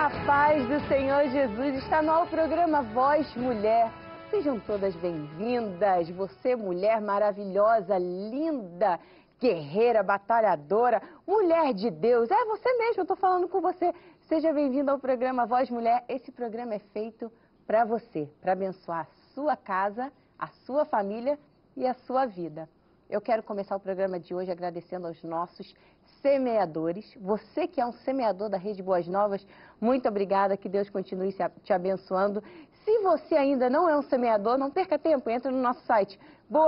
A paz do Senhor Jesus está no programa Voz Mulher. Sejam todas bem-vindas. Você, mulher maravilhosa, linda, guerreira, batalhadora, mulher de Deus. É você mesmo, eu estou falando com você. Seja bem-vinda ao programa Voz Mulher. Esse programa é feito para você, para abençoar a sua casa, a sua família e a sua vida. Eu quero começar o programa de hoje agradecendo aos nossos semeadores. Você que é um semeador da Rede Boas Novas, muito obrigada, que Deus continue te abençoando. Se você ainda não é um semeador, não perca tempo, entra no nosso site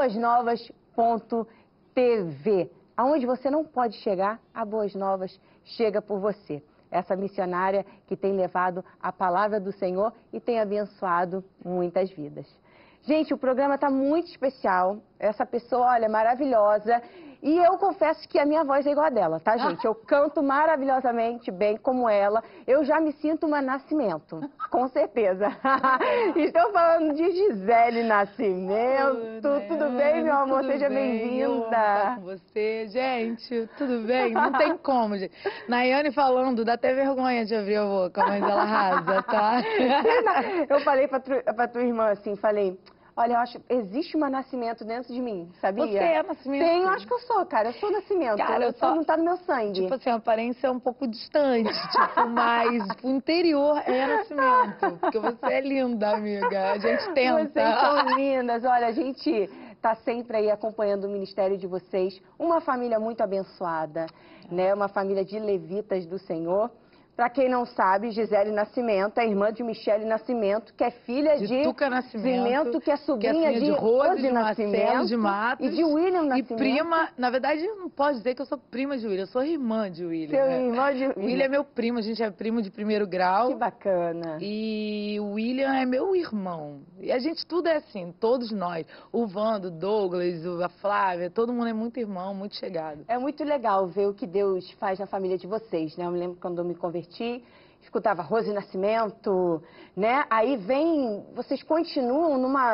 boasnovas.tv. Aonde você não pode chegar, a Boas Novas chega por você. Essa missionária que tem levado a palavra do Senhor e tem abençoado muitas vidas. Gente, o programa está muito especial. Essa pessoa, olha, maravilhosa. E eu confesso que a minha voz é igual a dela, tá, gente? Eu canto maravilhosamente bem como ela. Eu já me sinto uma Nascimento, com certeza. Estou falando de Gisele Nascimento. Tudo bem, meu amor? Seja bem-vinda. Com você, gente, tudo bem? Não tem como, gente. Nayane falando, dá até vergonha de abrir a boca, mas ela arrasa, tá? Eu falei pra tua irmã assim, falei... Olha, eu acho existe uma Nascimento dentro de mim, sabia? Você é Nascimento? Tem, eu acho que eu sou, cara. Eu sou Nascimento. Cara, eu só não tá no meu sangue. Tipo assim, a aparência é um pouco distante, tipo, mas o interior é Nascimento. Porque você é linda, amiga. A gente tenta. Vocês são lindas. Olha, a gente tá sempre aí acompanhando o ministério de vocês. Uma família muito abençoada, né? Uma família de levitas do Senhor. Para quem não sabe, Gisele Nascimento é irmã de Michele Nascimento, que é filha de Tuca Nascimento, que é sobrinha de Rose de Nascimento de Matos, e de William Nascimento. E prima, na verdade, não pode dizer que eu sou prima de William, eu sou irmã de William. Seu né? irmão de William é meu primo, a gente é primo de primeiro grau. Que bacana. E o William é meu irmão. E a gente tudo é assim, todos nós. O Vando, o Douglas, a Flávia, todo mundo é muito irmão, muito chegado. É muito legal ver o que Deus faz na família de vocês, né? Eu me lembro quando eu me converti, escutava Rose Nascimento, né? Aí vocês continuam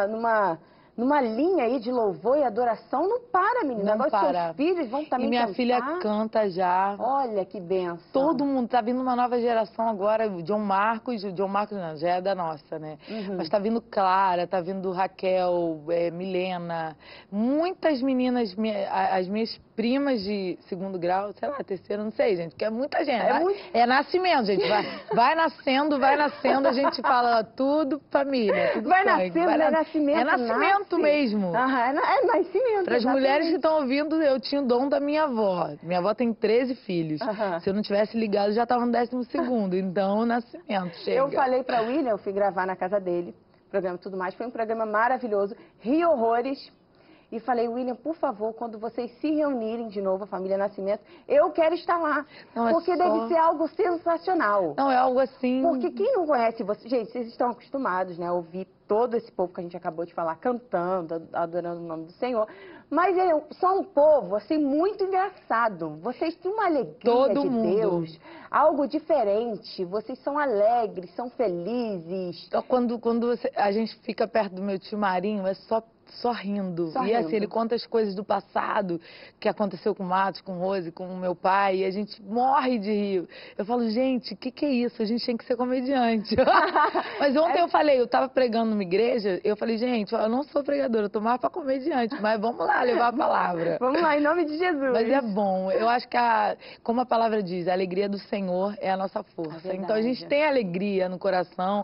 numa linha aí de louvor e adoração, não para, menina. Não Agora para. seus filhos vão também E minha cantar. filha canta já. Olha que benção. Todo mundo, tá vindo uma nova geração agora, o John Marcos não, já é da nossa, né? Uhum. Mas tá vindo Clara, tá vindo Raquel, Milena, muitas meninas, as minhas primas de segundo grau, sei lá, terceiro, não sei, gente, porque é muita gente. É nascimento, gente, vai nascendo, a gente fala tudo família, tudo vai sangue. Nascimento. É nascimento mesmo. Aham, é nascimento. Para as mulheres que estão ouvindo, eu tinha o dom da minha avó. Minha avó tem 13 filhos. Aham. Se eu não tivesse ligado, já estava no 12º. Então, nascimento, chega. Eu falei para o William, eu fui gravar na casa dele, programa Tudo Mais, foi um programa maravilhoso, ri horrores. E falei, William, por favor, quando vocês se reunirem de novo, a família Nascimento, eu quero estar lá. Não, porque deve ser algo sensacional. Não, é algo assim... Porque quem não conhece vocês, gente, vocês estão acostumados, né, a ouvir todo esse povo que a gente acabou de falar, cantando, adorando o nome do Senhor. Mas é só um povo, assim, muito engraçado. Vocês têm uma alegria todo de mundo. Deus, algo diferente. Vocês são alegres, são felizes. Então, quando a gente fica perto do meu tio Marinho, é só rindo. E assim, ele conta as coisas do passado, que aconteceu com o Matos, com o Rose, com o meu pai, e a gente morre de rir. Eu falo, gente, o que é isso? A gente tem que ser comediante. Mas ontem eu tava pregando numa igreja, eu falei, gente, eu não sou pregadora, eu tô mais pra comediante, mas vamos lá levar a palavra. Vamos lá, em nome de Jesus. Mas é bom, eu acho que, como a palavra diz, a alegria do Senhor é a nossa força. Então a gente tem alegria no coração.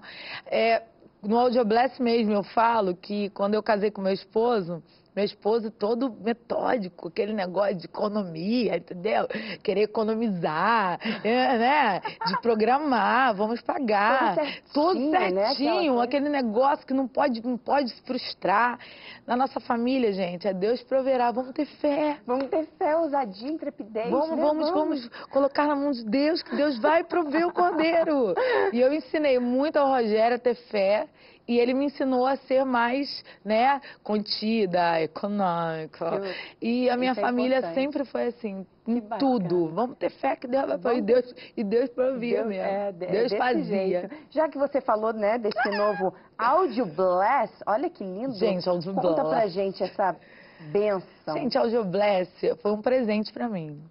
No Audio Bless mesmo eu falo que quando eu casei com meu esposo todo metódico, aquele negócio de economia, entendeu? Querer economizar, né? De programar, vamos pagar. Tudo certinho, né? Aquele negócio que não pode se frustrar. Na nossa família, gente, Deus proverá. Vamos ter fé. Vamos ter fé, ousadia, intrepidez. Vamos colocar na mão de Deus, que Deus vai prover o cordeiro. E eu ensinei muito ao Rogério a ter fé. E ele me ensinou a ser mais, né, contida, econômica. E a minha família sempre foi assim, em tudo. Vamos ter fé que Deus vai prover. E Deus provia mesmo. Deus fazia. Jeito. Já que você falou, né, desse novo Audio Bless, olha que lindo. Gente, Audio Bless. Conta pra gente essa bênção. Gente, Audio Bless foi um presente pra mim.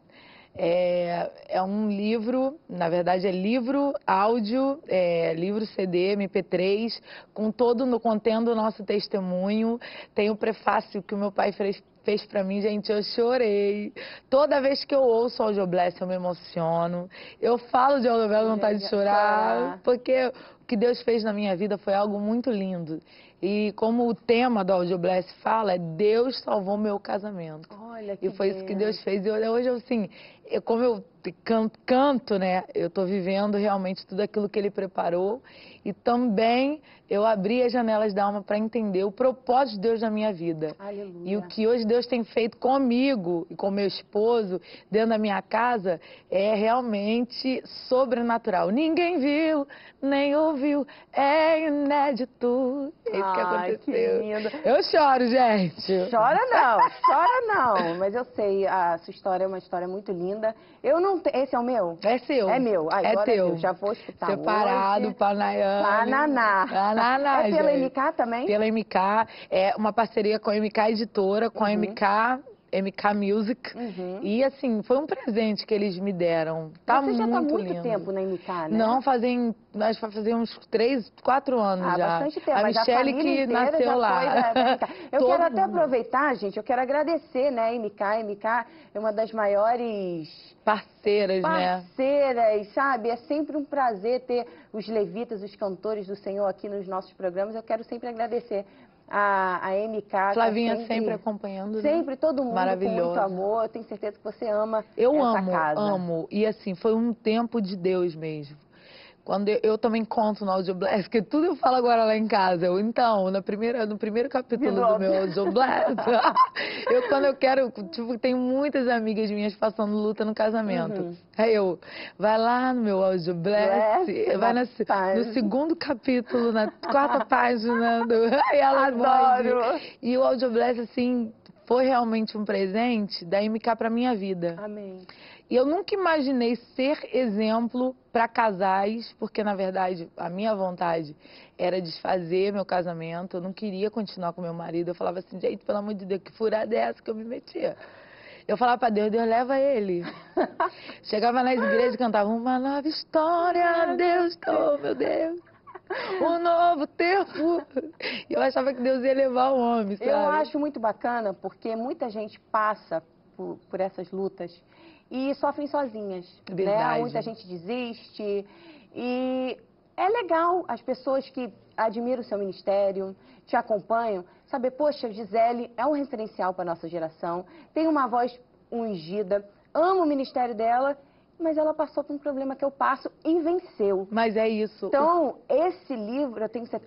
É um livro, na verdade é livro, áudio, livro CD, MP3, contendo o nosso testemunho. Tem o prefácio que o meu pai fez pra mim, gente, eu chorei. Toda vez que eu ouço o Audio Bless, eu me emociono. Eu falo de Audio Bless, vontade de chorar, porque o que Deus fez na minha vida foi algo muito lindo. E como o tema do Audio Bless fala, Deus salvou meu casamento. Olha, que e foi isso que Deus fez. E hoje, assim, como eu canto, né, eu tô vivendo realmente tudo aquilo que Ele preparou. E também eu abri as janelas da alma para entender o propósito de Deus na minha vida. Aleluia. E o que hoje Deus tem feito comigo e com meu esposo, dentro da minha casa, é realmente sobrenatural. Ninguém viu, nem ouviu, é inédito. É isso que aconteceu. Que lindo. Eu choro, gente. Chora não. Mas eu sei, a sua história é uma história muito linda. Eu não tenho. Esse é o meu? É seu. É meu. Ai, é teu. Deus, já vou escutar Separado, hoje. Panayane. Pananá. É pela gente. MK também? Pela MK. É uma parceria com a MK Editora, com a MK Music. E assim, foi um presente que eles me deram. Tá Você já muito tá muito lindo. tempo na MK, né? Não, nós vai fazer uns 3, 4 anos já. Bastante tempo. A mas Michele a que nasceu já lá. Foi da MK. Eu quero até aproveitar, gente, eu quero agradecer, né, a MK. A MK é uma das maiores parceiras, né? Sabe? É sempre um prazer ter os levitas, os cantores do Senhor aqui nos nossos programas. Eu quero sempre agradecer a MK. Flavinha sempre acompanhando, sempre, né? todo mundo com muito amor. Eu tenho certeza que você ama essa casa. Eu amo. E assim, foi um tempo de Deus mesmo. Quando eu também conto no Audio Bless, que tudo eu falo agora lá em casa. No primeiro capítulo do meu Audio Bless, quando eu quero, tipo, tenho muitas amigas minhas passando luta no casamento. Aí vai lá no meu Audio Bless, vai no segundo capítulo, na 4ª página, aí ela Adoro! E o Audio Bless, assim, foi realmente um presente da MK pra minha vida. Amém. E eu nunca imaginei ser exemplo para casais, porque, na verdade, a minha vontade era desfazer meu casamento. Eu não queria continuar com meu marido. Eu falava assim, gente, pelo amor de Deus, que furada é essa que eu me metia? Eu falava para Deus, Deus leva ele. Chegava nas igrejas e cantava uma nova história, Deus, oh meu Deus. Um novo tempo. E eu achava que Deus ia levar o homem, sabe? Eu acho muito bacana, porque muita gente passa por essas lutas e sofrem sozinhas, né? Muita gente desiste e é legal as pessoas que admiram o seu ministério, te acompanham, saber, poxa, Gisele é um referencial para a nossa geração, tem uma voz ungida, amo o ministério dela, mas ela passou por um problema que eu passo e venceu. Mas é isso. Então, esse livro, eu tenho que ser...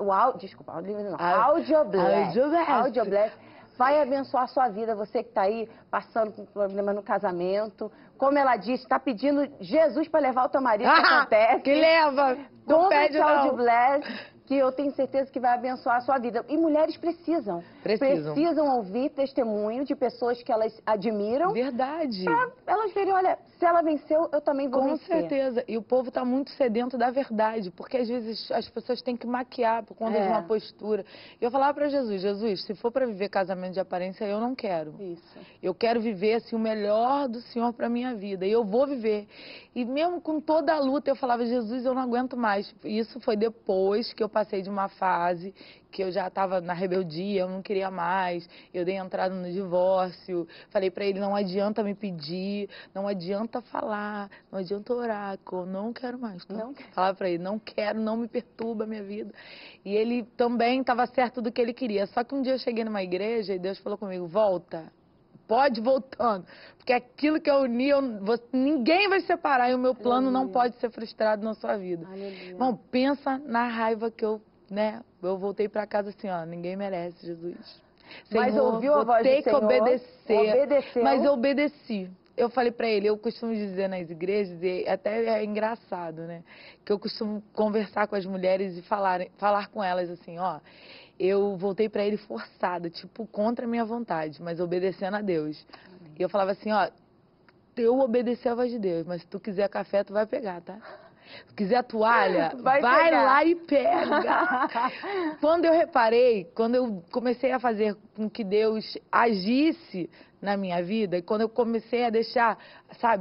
Audio Bless vai abençoar a sua vida. Você que está aí passando por um problema no casamento. Como ela disse, está pedindo Jesus para levar o teu marido, que acontece. Que leva! Toma esse Audio Bless, que eu tenho certeza que vai abençoar a sua vida. E mulheres precisam ouvir testemunho de pessoas que elas admiram. Verdade. Pra elas verem, olha, se ela venceu, eu também vou vencer. Com certeza. E o povo está muito sedento da verdade, porque às vezes as pessoas têm que maquiar por conta de uma postura. E eu falava para Jesus, Jesus, se for para viver casamento de aparência, eu não quero. Isso. Eu quero viver assim o melhor do Senhor para minha vida. E eu vou viver. E mesmo com toda a luta, eu falava, Jesus, eu não aguento mais. Isso foi depois que eu passei de uma fase que eu já estava na rebeldia, eu não queria mais, eu dei entrada no divórcio, falei para ele, não adianta me pedir, não adianta falar, não adianta orar, que eu não quero mais. Não. Falava para ele, não quero, não me perturba a minha vida. E ele também estava certo do que ele queria. Só que um dia eu cheguei numa igreja e Deus falou comigo, volta. Pode ir voltando, porque aquilo que eu uni, ninguém vai separar e o meu plano não pode ser frustrado na sua vida. Bom, pensa na raiva que eu voltei para casa assim, ó, ninguém merece, Jesus. Senhor, mas ouviu a voz do Senhor? Que obedecer. Obedeceu. Mas eu obedeci. Eu falei para ele, eu costumo dizer nas igrejas, e até é engraçado, né? Que eu costumo conversar com as mulheres e falar com elas assim, ó. Eu voltei para ele forçada, tipo, contra a minha vontade, mas obedecendo a Deus. E eu falava assim, ó, eu obedeci a voz de Deus, mas se tu quiser café, tu vai pegar, tá? Se quiser toalha, vai lá e pega. Quando eu reparei, quando eu comecei a fazer com que Deus agisse na minha vida, e quando eu comecei a deixar, sabe,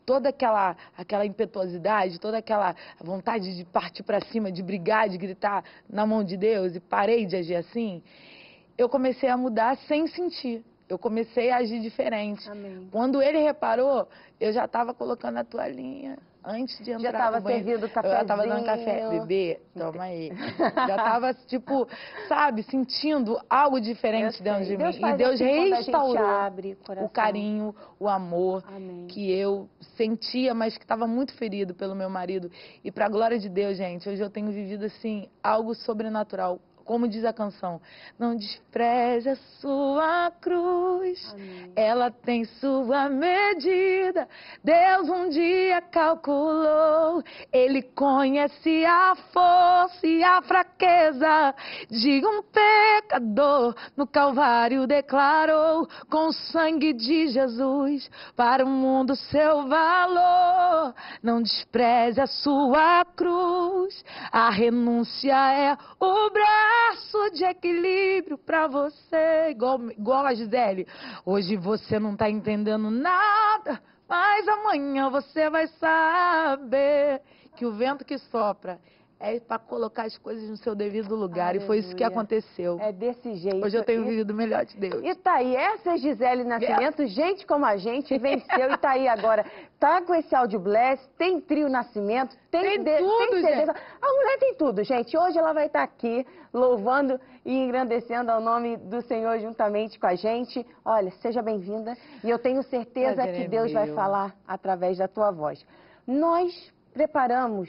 toda aquela impetuosidade, toda aquela vontade de partir para cima, de brigar, de gritar na mão de Deus, e parei de agir assim, eu comecei a mudar sem sentir. Eu comecei a agir diferente. Amém. Quando ele reparou, eu já estava colocando a toalhinha antes de entrar. Já estava servindo cafezinho. Eu já estava dando café. Bebê, toma aí. Já estava, tipo, sabe, sentindo algo diferente dentro de mim. E Deus restaurou o carinho, o amor. Amém. Que eu sentia, mas que estava muito ferido pelo meu marido. E para a glória de Deus, gente, hoje eu tenho vivido, assim, algo sobrenatural. Como diz a canção, não despreze a sua cruz, amém, ela tem sua medida. Deus um dia calculou, Ele conhece a força e a fraqueza de um pecador. No Calvário declarou, com o sangue de Jesus, para o mundo seu valor. Não despreze a sua cruz, a renúncia é o braço de equilíbrio pra você, igual a Gisele. Hoje você não tá entendendo nada, mas amanhã você vai saber que o vento que sopra é para colocar as coisas no seu devido lugar. Aleluia. E foi isso que aconteceu. É desse jeito. Hoje eu tenho vivido o melhor de Deus. E tá aí, essa é Gisele Nascimento, gente como a gente, venceu e tá aí agora. Tá com esse Audio Bless, tem Trio Nascimento, tem tudo, gente. A mulher tem tudo, gente. Hoje ela vai estar aqui louvando e engrandecendo ao nome do Senhor juntamente com a gente. Olha, seja bem-vinda e eu tenho certeza que Deus vai falar através da tua voz. Nós preparamos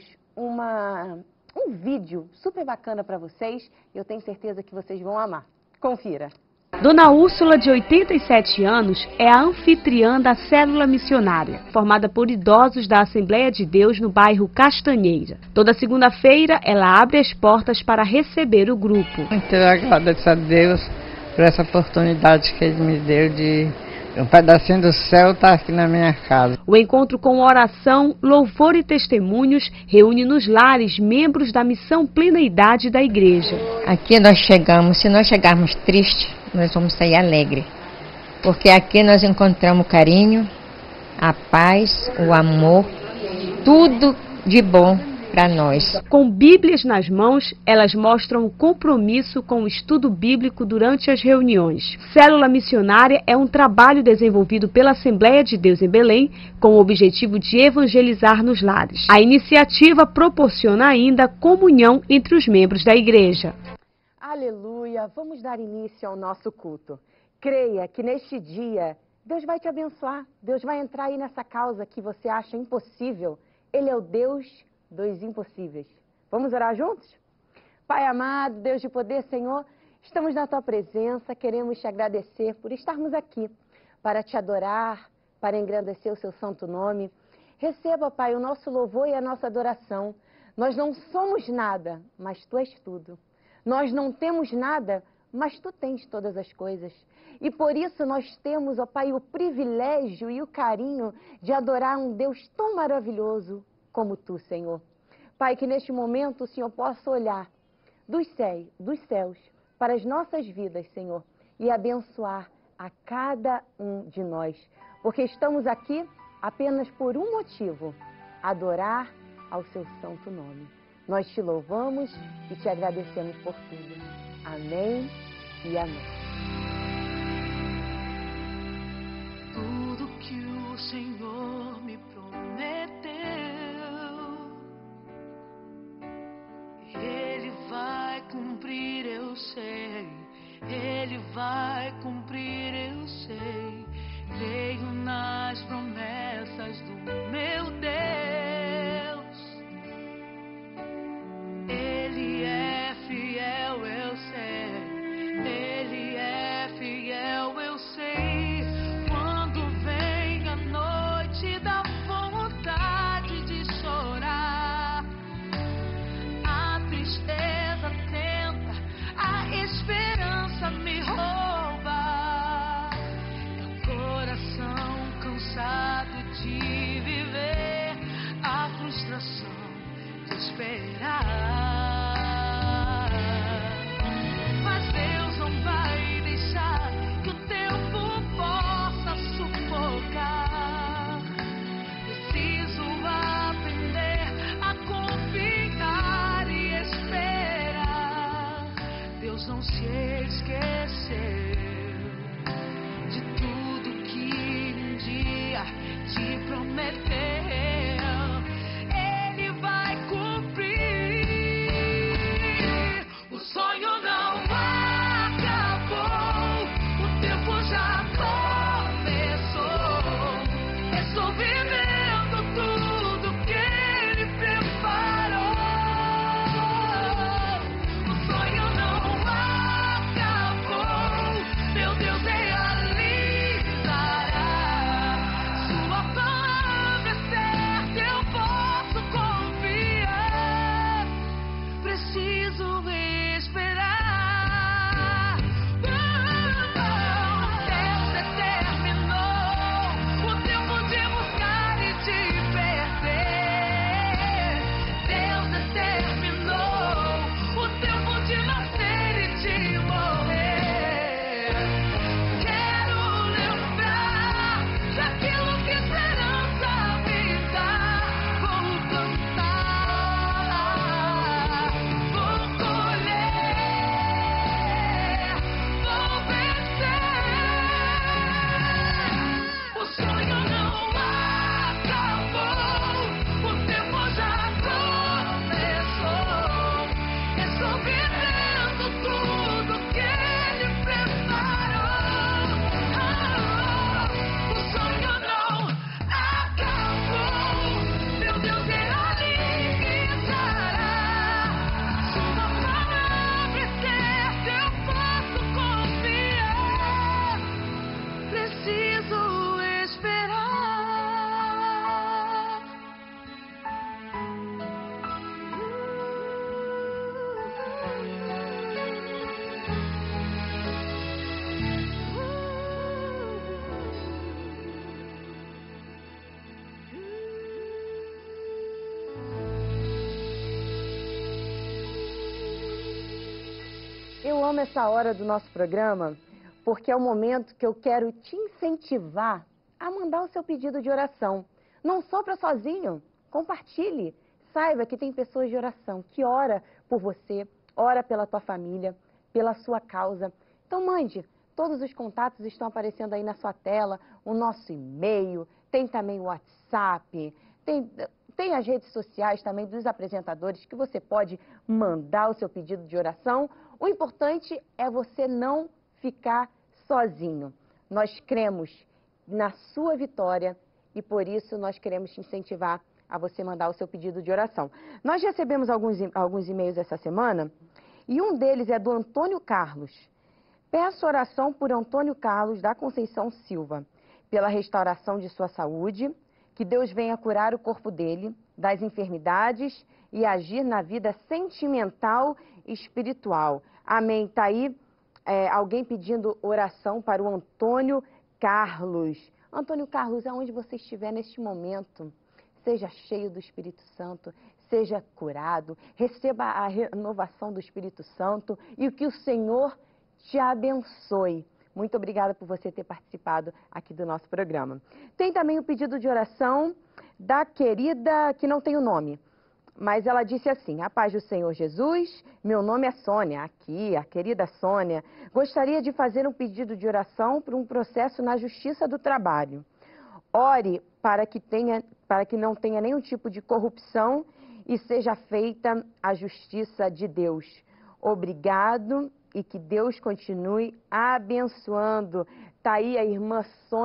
um vídeo super bacana para vocês e eu tenho certeza que vocês vão amar. Confira. Dona Úrsula, de 87 anos, é a anfitriã da Célula Missionária, formada por idosos da Assembleia de Deus no bairro Castanheira. Toda segunda-feira, ela abre as portas para receber o grupo. Eu agradeço a Deus por essa oportunidade que Ele me deu de um pedacinho do céu estar aqui na minha casa. O encontro com oração, louvor e testemunhos reúne nos lares membros da missão Plena Idade da igreja. Aqui nós chegamos, se nós chegarmos tristes, nós vamos sair alegre, porque aqui nós encontramos o carinho, a paz, o amor, tudo de bom para nós. Com Bíblias nas mãos, elas mostram o compromisso com o estudo bíblico durante as reuniões. Célula Missionária é um trabalho desenvolvido pela Assembleia de Deus em Belém com o objetivo de evangelizar nos lares. A iniciativa proporciona ainda comunhão entre os membros da igreja. Aleluia! Vamos dar início ao nosso culto. Creia que neste dia Deus vai te abençoar. Deus vai entrar aí nessa causa que você acha impossível. Ele é o Deus dos impossíveis. Vamos orar juntos? Pai amado, Deus de poder, Senhor, estamos na Tua presença, queremos te agradecer por estarmos aqui para te adorar, para engrandecer o Seu santo nome. Receba, Pai, o nosso louvor e a nossa adoração. Nós não somos nada, mas Tu és tudo. Nós não temos nada, mas Tu tens todas as coisas. E por isso nós temos, ó Pai, o privilégio e o carinho de adorar um Deus tão maravilhoso como Tu, Senhor. Pai, que neste momento o Senhor possa olhar dos céus para as nossas vidas, Senhor, e abençoar a cada um de nós. Porque estamos aqui apenas por um motivo: adorar ao Seu santo nome. Nós te louvamos e te agradecemos por tudo. Amém e amém. Tudo que o Senhor me prometeu, Ele vai cumprir, eu sei. Ele vai cumprir, eu sei. Creio nas promessas do meu Deus. Ele é fiel, eu sei. Ele é fiel, eu sei. Quando vem a noite da vontade de chorar, a tristeza tenta, a esperança me rouba. Meu coração cansado de viver, a frustração de esperar. Mas Deus não vai deixar que o tempo possa sufocar esse não se esqueceu de tudo que um dia te prometeu. Ele vai cumprir. O sonho não acabou, o tempo já começou. Estou vivendo tudo que ele preparou. O sonho não acabou, meu Deus realizará. Sua palavra é certa, eu posso confiar. Preciso esperar. Deus determinou o tempo de buscar e de perder. Deus determinou o tempo de nascer e de morrer. Quero lembrar daquilo que esperança me dá. Vou cantar, vou colher, vou vencer. O sonho não acabou, o tempo já começou. Estou vivendo tudo que ele preparou. O sonho não acabou, meu Deus realizará. Sua palavra é certa, eu posso confiar. Preciso esperar. Eu amo essa hora do nosso programa porque é o momento que eu quero te incentivar a mandar o seu pedido de oração. Não sopra sozinho, compartilhe. Saiba que tem pessoas de oração que ora por você, ora pela tua família, pela sua causa. Então mande, todos os contatos estão aparecendo aí na sua tela, o nosso e-mail, tem também o WhatsApp, tem as redes sociais também dos apresentadores que você pode mandar o seu pedido de oração. O importante é você não ficar sozinho. Nós cremos na sua vitória e por isso nós queremos te incentivar a você mandar o seu pedido de oração. Nós recebemos alguns e-mails essa semana e um deles é do Antônio Carlos. Peço oração por Antônio Carlos da Conceição Silva, pela restauração de sua saúde, que Deus venha curar o corpo dele das enfermidades e agir na vida sentimental e espiritual. Amém. Está aí alguém pedindo oração para o Antônio Carlos. Antônio Carlos, aonde você estiver neste momento, seja cheio do Espírito Santo, seja curado, receba a renovação do Espírito Santo e que o Senhor te abençoe. Muito obrigada por você ter participado aqui do nosso programa. Tem também o pedido de oração da querida, que não tem o nome, mas ela disse assim: a paz do Senhor Jesus, meu nome é Sônia, aqui, a querida Sônia, gostaria de fazer um pedido de oração para um processo na Justiça do Trabalho. Ore para que não tenha nenhum tipo de corrupção e seja feita a justiça de Deus. Obrigado e que Deus continue abençoando. Está aí a irmã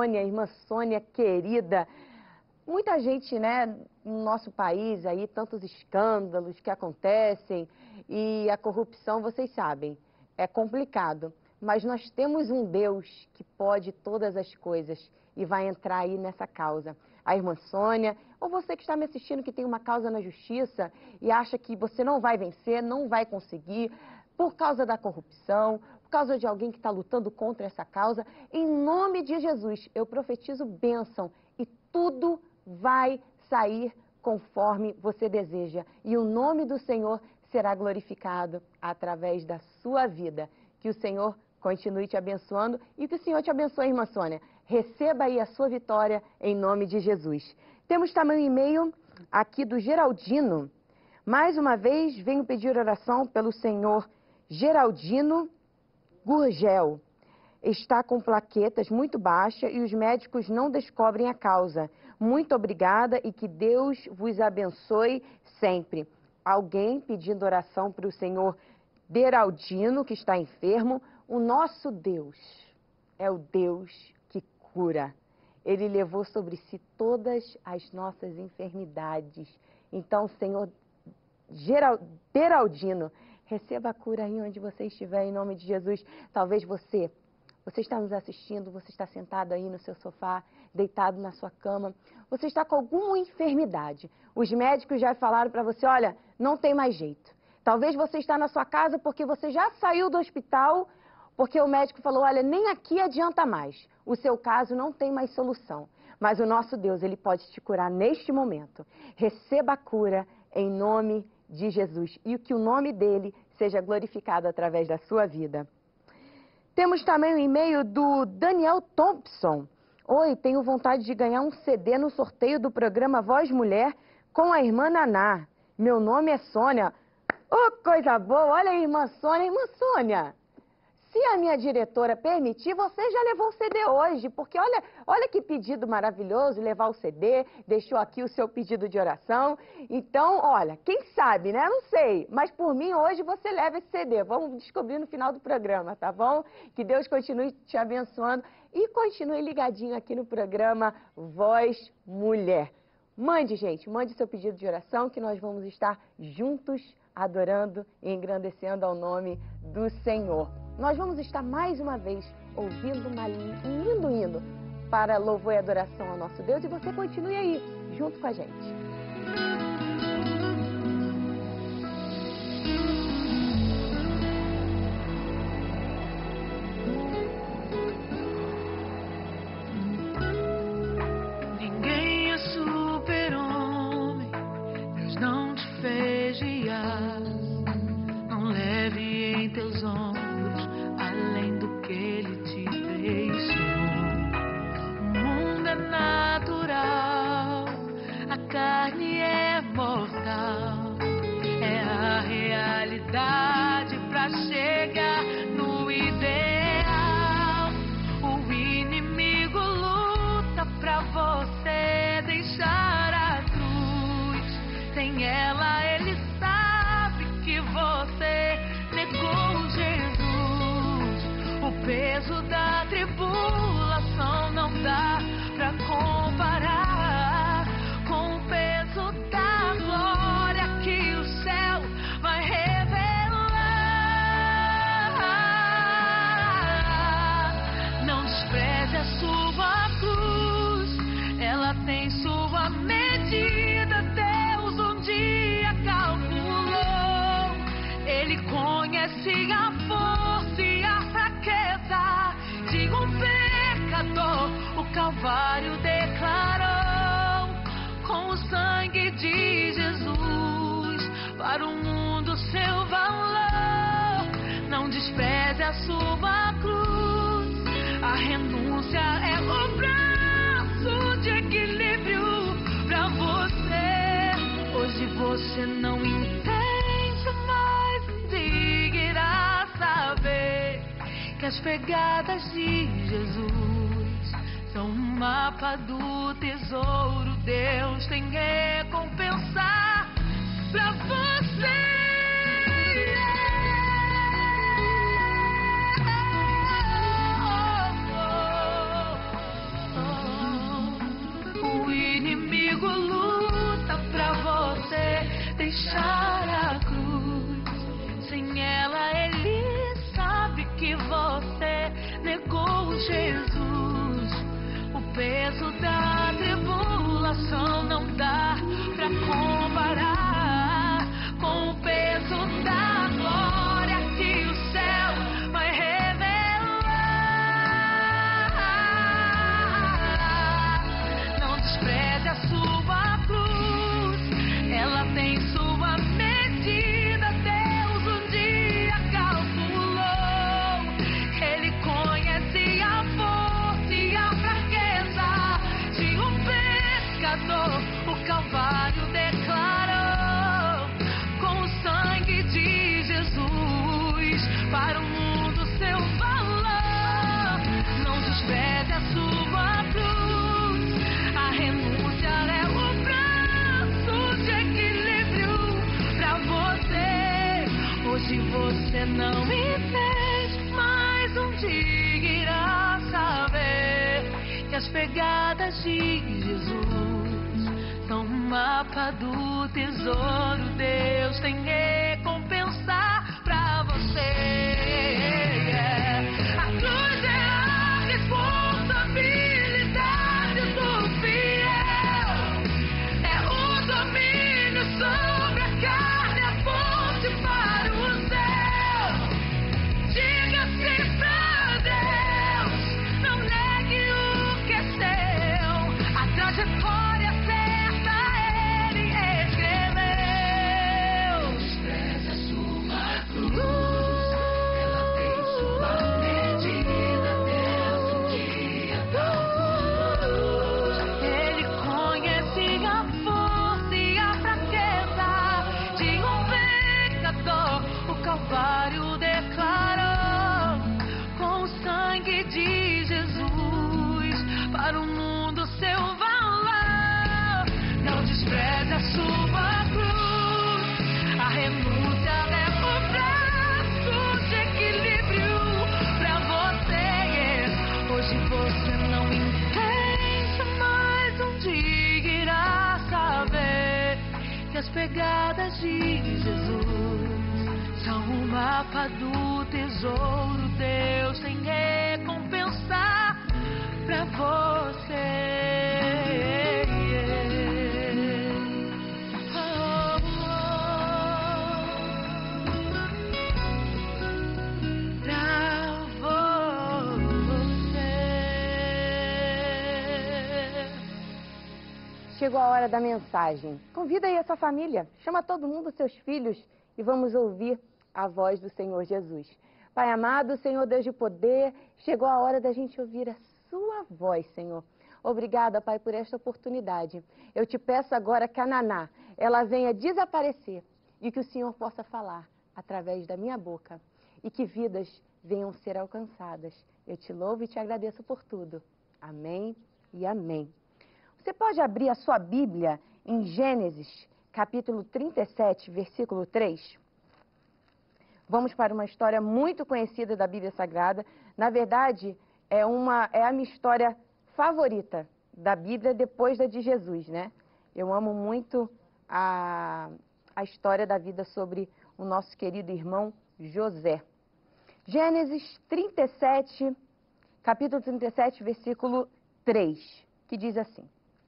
Sônia querida. Muita gente, né, no nosso país aí, tantos escândalos que acontecem e a corrupção, vocês sabem, é complicado. Mas nós temos um Deus que pode todas as coisas e vai entrar aí nessa causa. A irmã Sônia, ou você que está me assistindo que tem uma causa na justiça e acha que você não vai vencer, não vai conseguir, por causa da corrupção, por causa de alguém que está lutando contra essa causa, em nome de Jesus, eu profetizo bênção e tudo vai sair conforme você deseja. E o nome do Senhor será glorificado através da sua vida. Que o Senhor continue te abençoando e que o Senhor te abençoe, irmã Sônia. Receba aí a sua vitória em nome de Jesus. Temos também um e-mail aqui do Geraldino. Mais uma vez, venho pedir oração pelo senhor Geraldino Gurgel está com plaquetas muito baixas e os médicos não descobrem a causa. Muito obrigada e que Deus vos abençoe sempre. Alguém pedindo oração para o senhor Deraldino, que está enfermo. O nosso Deus é o Deus que cura. Ele levou sobre si todas as nossas enfermidades. Então, Senhor Deraldino, receba a cura aí onde você estiver, em nome de Jesus. Talvez você está nos assistindo, você está sentado aí no seu sofá, deitado na sua cama. Você está com alguma enfermidade. Os médicos já falaram para você, olha, não tem mais jeito. Talvez você está na sua casa porque você já saiu do hospital, porque o médico falou, olha, nem aqui adianta mais. O seu caso não tem mais solução. Mas o nosso Deus, Ele pode te curar neste momento. Receba a cura em nome de Jesus. E que o nome dEle seja glorificado através da sua vida. Temos também o e-mail do Daniel Thompson. Oi, tenho vontade de ganhar um CD no sorteio do programa Voz Mulher com a irmã Naná. Meu nome é Sônia. Oh, coisa boa! Olha aí, irmã Sônia. Irmã Sônia, se a minha diretora permitir, você já levou o CD hoje, porque olha que pedido maravilhoso, levar o CD, deixou aqui o seu pedido de oração. Então, olha, quem sabe, né? Não sei, mas por mim hoje você leva esse CD. Vamos descobrir no final do programa, tá bom? Que Deus continue te abençoando e continue ligadinho aqui no programa Voz Mulher. Mande, gente, mande seu pedido de oração que nós vamos estar juntos adorando e engrandecendo ao nome do Senhor. Nós vamos estar mais uma vez ouvindo um lindo hino para louvor e adoração ao nosso Deus e você continue aí, junto com a gente. Ninguém é super-homem, Deus não te fez de aço. Não leve em teus ombros além do que Ele te deixou. O mundo é natural, a carne é mortal. É a realidade pra chegar no ideal. O inimigo luta pra você deixar a cruz. Sem ela ele sabe que você negou Jesus. O peso da tribulação não dá pra comparar com o peso da glória que o céu vai revelar. Não despreze a sua cruz, ela tem sua medida. Deus um dia calculou. Ele conhece a força e a fraqueza de um pecador. O Calvário declarou com o sangue de Jesus para o mundo seu valor. Não despreze a sua cruz, a renúncia é o braço de equilíbrio pra você. Hoje você não entende, mas um dia irá saber que as pegadas de Jesus são um mapa do tesouro. Deus tem recompensar pra você. O inimigo luta pra você deixar a cruz. Sem ela ele sabe que você negou Jesus. O peso da tribulação não dá pra comparar com o você não me fez, mas um dia irá saber que as pegadas de Jesus são um mapa do tesouro. Deus tem recompensa pra você. A cruz é a responsabilidade do fiel, é o domínio sobre a carne, a ponte para o céu. Diga sim pra Deus, não negue o que é seu. A trajetória certa Ele escreveu. Despreze a sua cruz, ela tem sua medida. Deus um dia Ele conhece a força e a fraqueza de um pecador. O Calvário declarou com o sangue de Jesus para o mundo seu valor. Não despreze a sua cruz, a renúncia leva o braço de equilíbrio pra você. Hoje você não entende, mas um dia irá saber que as pegadas de Jesus são o mapa do tesouro. Deus tem recompensa pra você. Oh, pra você. Chegou a hora da mensagem. Convida aí a sua família, chama todo mundo, seus filhos, e vamos ouvir a voz do Senhor Jesus. Pai amado, Senhor Deus de poder, chegou a hora da gente ouvir a sua voz, Senhor. Obrigada, Pai, por esta oportunidade. Eu te peço agora que a Naná, ela venha desaparecer e que o Senhor possa falar através da minha boca e que vidas venham ser alcançadas. Eu te louvo e te agradeço por tudo. Amém e amém. Você pode abrir a sua Bíblia em Gênesis, capítulo 37, versículo 3. Vamos para uma história muito conhecida da Bíblia Sagrada. Na verdade, é a minha história favorita da Bíblia depois da de Jesus, né? Eu amo muito a história da vida sobre o nosso querido irmão José. Gênesis 37, capítulo 37, versículo 3, que diz assim: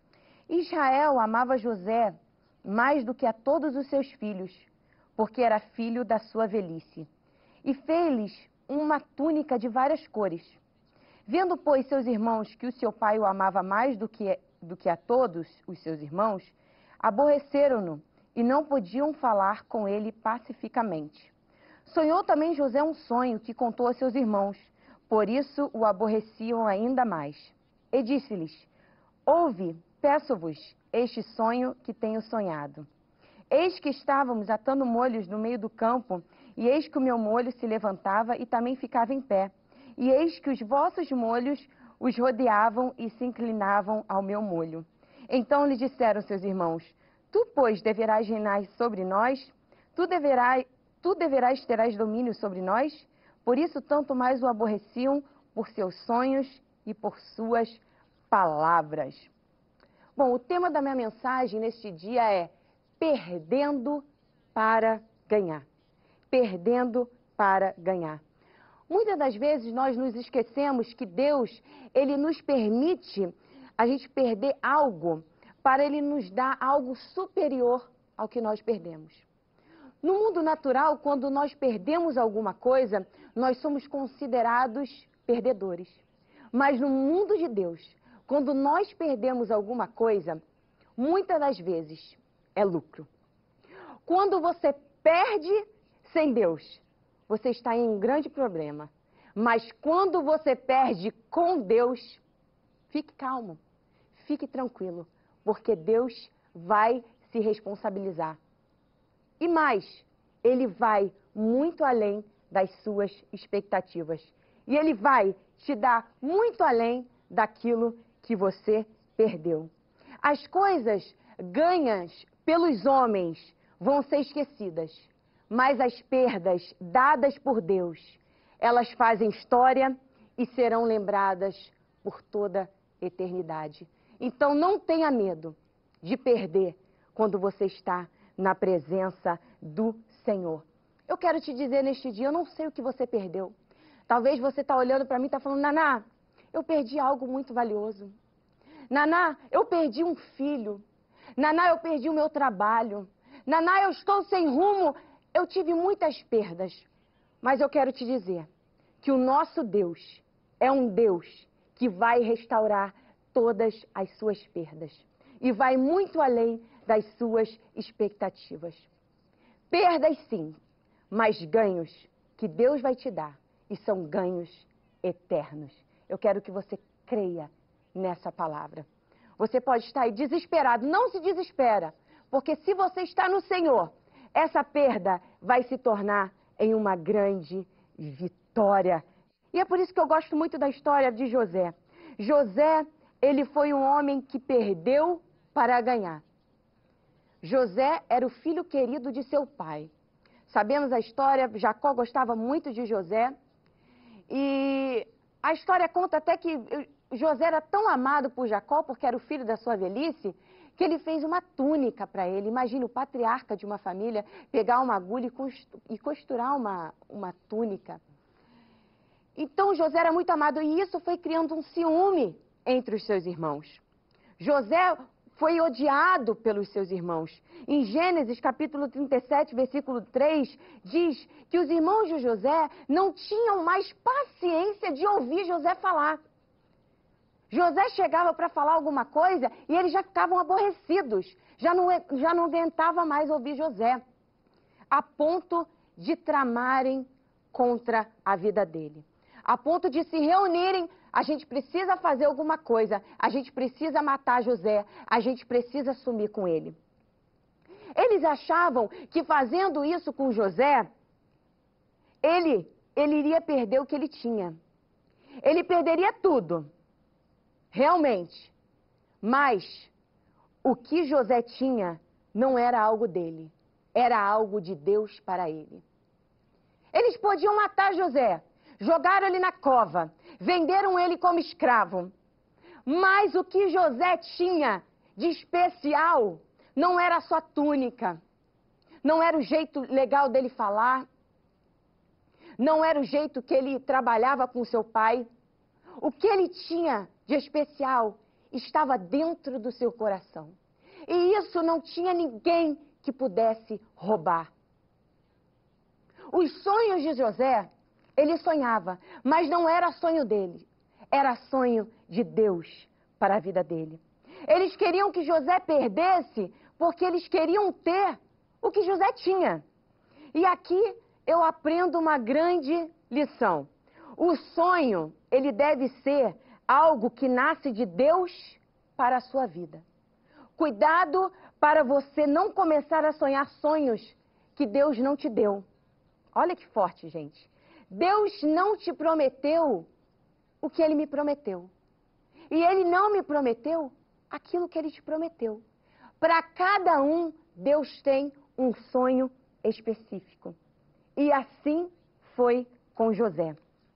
Israel amava José mais do que a todos os seus filhos, porque era filho da sua velhice, e fez-lhes uma túnica de várias cores. Vendo, pois, seus irmãos que o seu pai o amava mais do que a todos os seus irmãos, aborreceram-no e não podiam falar com ele pacificamente. Sonhou também José um sonho que contou a seus irmãos, por isso o aborreciam ainda mais. E disse-lhes: Ouve, peço-vos, este sonho que tenho sonhado. Eis que estávamos atando molhos no meio do campo, e eis que o meu molho se levantava e também ficava em pé. E eis que os vossos molhos os rodeavam e se inclinavam ao meu molho. Então lhe disseram seus irmãos: Tu, pois, deverás reinar sobre nós? Tu deverás terás domínio sobre nós? Por isso, tanto mais o aborreciam por seus sonhos e por suas palavras. Bom, o tema da minha mensagem neste dia é perdendo para ganhar. Perdendo para ganhar. Muitas das vezes nós nos esquecemos que Deus, Ele nos permite a gente perder algo para Ele nos dar algo superior ao que nós perdemos. No mundo natural, quando nós perdemos alguma coisa, nós somos considerados perdedores. Mas no mundo de Deus, quando nós perdemos alguma coisa, muitas das vezes é lucro. Quando você perde sem Deus, você está em um grande problema. Mas quando você perde com Deus, fique calmo, fique tranquilo, porque Deus vai se responsabilizar. E mais, Ele vai muito além das suas expectativas. E Ele vai te dar muito além daquilo que você perdeu. As coisas ganhas pelos homens vão ser esquecidas, mas as perdas dadas por Deus, elas fazem história e serão lembradas por toda eternidade. Então não tenha medo de perder quando você está na presença do Senhor. Eu quero te dizer neste dia, eu não sei o que você perdeu. Talvez você está olhando para mim e está falando, Naná, eu perdi algo muito valioso. Naná, eu perdi um filho. Naná, eu perdi o meu trabalho. Naná, eu estou sem rumo. Eu tive muitas perdas. Mas eu quero te dizer que o nosso Deus é um Deus que vai restaurar todas as suas perdas. E vai muito além das suas expectativas. Perdas sim, mas ganhos que Deus vai te dar. E são ganhos eternos. Eu quero que você creia nessa palavra. Você pode estar aí desesperado. Não se desespera. Porque se você está no Senhor, essa perda vai se tornar em uma grande vitória. E é por isso que eu gosto muito da história de José. José, ele foi um homem que perdeu para ganhar. José era o filho querido de seu pai. Sabemos a história, Jacó gostava muito de José. E a história conta até que José era tão amado por Jacó, porque era o filho da sua velhice, que ele fez uma túnica para ele. Imagina o patriarca de uma família pegar uma agulha e costurar uma túnica. Então José era muito amado e isso foi criando um ciúme entre os seus irmãos. José foi odiado pelos seus irmãos. Em Gênesis capítulo 37, versículo 3, diz que os irmãos de José não tinham mais paciência de ouvir José falar. José chegava para falar alguma coisa e eles já ficavam aborrecidos, já não aguentava mais ouvir José, a ponto de tramarem contra a vida dele. A ponto de se reunirem, a gente precisa fazer alguma coisa, a gente precisa matar José, a gente precisa sumir com ele. Eles achavam que fazendo isso com José, ele iria perder o que ele tinha. Ele perderia tudo, realmente. Mas o que José tinha não era algo dele, era algo de Deus para ele. Eles podiam matar José. Jogaram ele na cova, venderam ele como escravo. Mas o que José tinha de especial não era a sua túnica, não era o jeito legal dele falar, não era o jeito que ele trabalhava com seu pai. O que ele tinha de especial estava dentro do seu coração. E isso não tinha ninguém que pudesse roubar. Os sonhos de José, ele sonhava, mas não era sonho dele, era sonho de Deus para a vida dele. Eles queriam que José perdesse porque eles queriam ter o que José tinha. E aqui eu aprendo uma grande lição. O sonho, ele deve ser algo que nasce de Deus para a sua vida. Cuidado para você não começar a sonhar sonhos que Deus não te deu. Olha que forte, gente. Deus não te prometeu o que Ele me prometeu. E Ele não me prometeu aquilo que Ele te prometeu. Para cada um, Deus tem um sonho específico. E assim foi com José.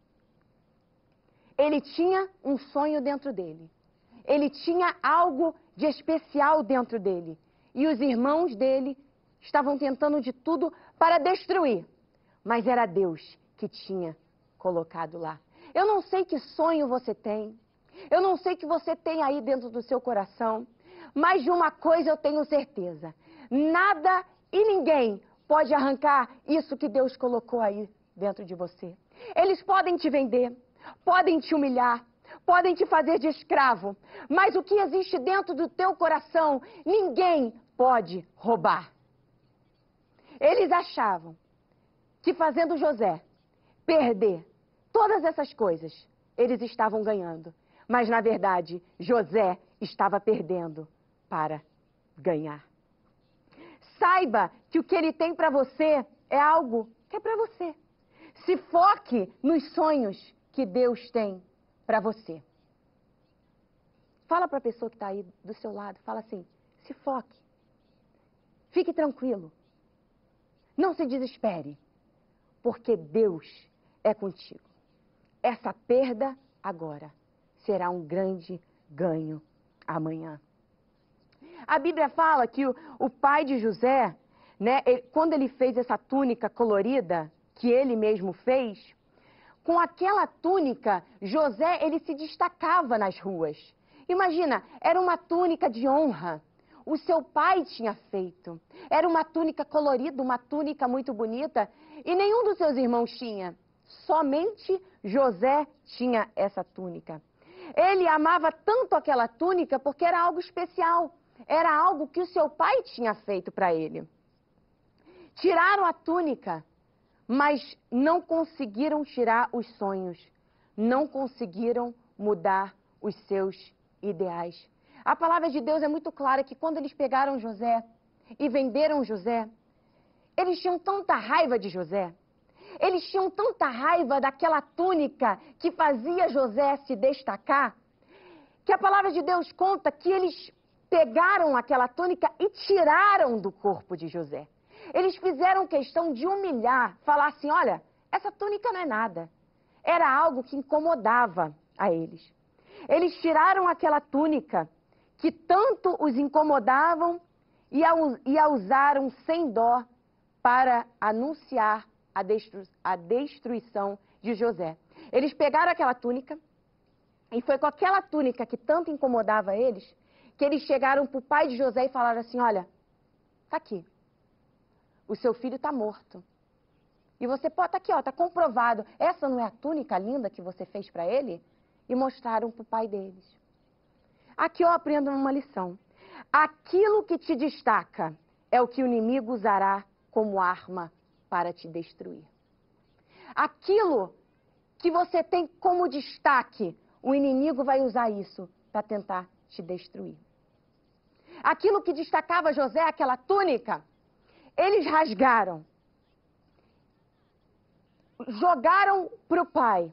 Ele tinha um sonho dentro dele. Ele tinha algo de especial dentro dele. E os irmãos dele estavam tentando de tudo para destruir. Mas era Deus que tinha colocado lá. Eu não sei que sonho você tem. Eu não sei o que você tem aí dentro do seu coração. Mas de uma coisa eu tenho certeza. Nada e ninguém pode arrancar isso que Deus colocou aí dentro de você. Eles podem te vender, podem te humilhar, podem te fazer de escravo. Mas o que existe dentro do teu coração, ninguém pode roubar. Eles achavam que fazendo José perder todas essas coisas, eles estavam ganhando. Mas, na verdade, José estava perdendo para ganhar. Saiba que o que ele tem para você é algo que é para você. Se foque nos sonhos que Deus tem para você. Fala para a pessoa que está aí do seu lado, fala assim, se foque. Fique tranquilo. Não se desespere, porque Deus é contigo. Essa perda agora será um grande ganho amanhã. A Bíblia fala que o pai de José, né, quando ele fez essa túnica colorida, que ele mesmo fez, com aquela túnica, José, ele se destacava nas ruas. Imagina, era uma túnica de honra. O seu pai tinha feito. Era uma túnica colorida, uma túnica muito bonita, e nenhum dos seus irmãos tinha. Somente José tinha essa túnica. Ele amava tanto aquela túnica porque era algo especial. Era algo que o seu pai tinha feito para ele. Tiraram a túnica, mas não conseguiram tirar os sonhos. Não conseguiram mudar os seus ideais. A palavra de Deus é muito clara que quando eles pegaram José e venderam José, eles tinham tanta raiva de José. Eles tinham tanta raiva daquela túnica que fazia José se destacar, que a palavra de Deus conta que eles pegaram aquela túnica e tiraram do corpo de José. Eles fizeram questão de humilhar, falar assim, olha, essa túnica não é nada. Era algo que incomodava a eles. Eles tiraram aquela túnica que tanto os incomodavam e a usaram sem dó para anunciar a destruição de José. Eles pegaram aquela túnica e foi com aquela túnica que tanto incomodava eles que eles chegaram para o pai de José e falaram assim, olha, tá aqui, o seu filho está morto. E você pode, tá aqui, ó, tá comprovado. Essa não é a túnica linda que você fez para ele? E mostraram para o pai deles. Aqui eu aprendo uma lição. Aquilo que te destaca é o que o inimigo usará como arma para te destruir. Aquilo que você tem como destaque, o inimigo vai usar isso para tentar te destruir. Aquilo que destacava José, aquela túnica, eles rasgaram. Jogaram para o pai,